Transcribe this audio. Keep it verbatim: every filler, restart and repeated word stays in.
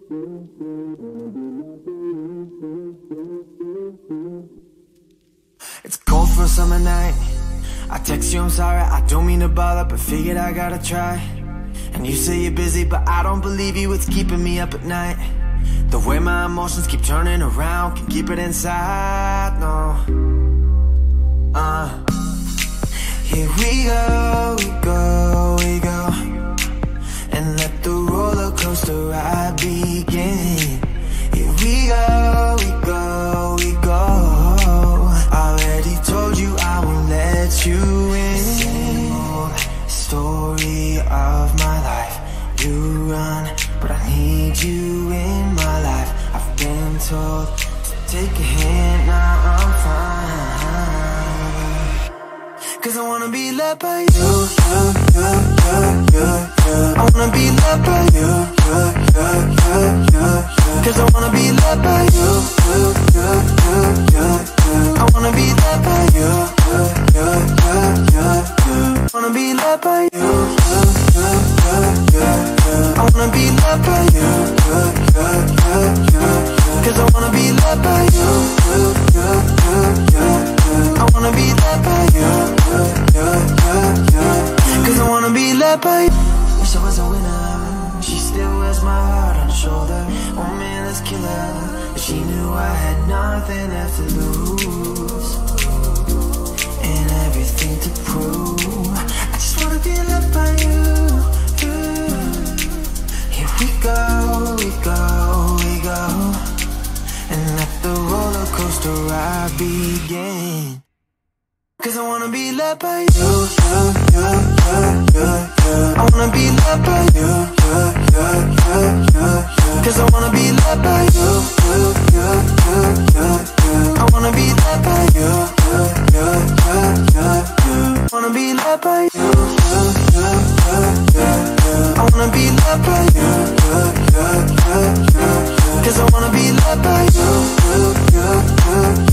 It's cold for a summer night. I text you, I'm sorry, I don't mean to bother, but figured I gotta try. And you say you're busy, but I don't believe you, it's keeping me up at night. The way my emotions keep turning around, can't keep it inside, no. Uh Here we go, we go, we go, and let the roller coaster ride begin. Here we go, we go, we go. Already told you I won't let you in. Same old story of my life. You run, but I need you in my life. I've been told to take a hint, now I'm fine. Cause I wanna be loved by you, you, you, you, you, you. I wanna be loved by you, you, you, you, you, you. Cause I wanna be loved by you, you, you, you, you, you. I wanna be loved by you, you, you, you, you, you. I wanna be loved by you, you, you, you, you, you. I wanna be loved by you, you, you, you, you, you. Cause I wanna be loved by you, you, you, you, you, you. I wanna be loved by you, you, you, you, you. Cause I wanna be loved by you. Wish I was a winner. She still wears my heart on her shoulder. Oh man, that's killer. But she knew I had nothing left to lose and everything to prove. I just wanna be loved by you, you. Here we go, we go, we go, and let the roller coaster ride begin. Cause I wanna be loved by you, you, you, you, you, you. I wanna be loved by you, you, you, you, you, you. Cause I wanna be loved by you, you, you, you, you, you. I wanna be loved by you, you, you, you, you, you. I wanna be loved by you, you, you, you, you, you. I wanna be loved by you, you, you, you, you, you. Cause I wanna be loved by you, you, you, you, you.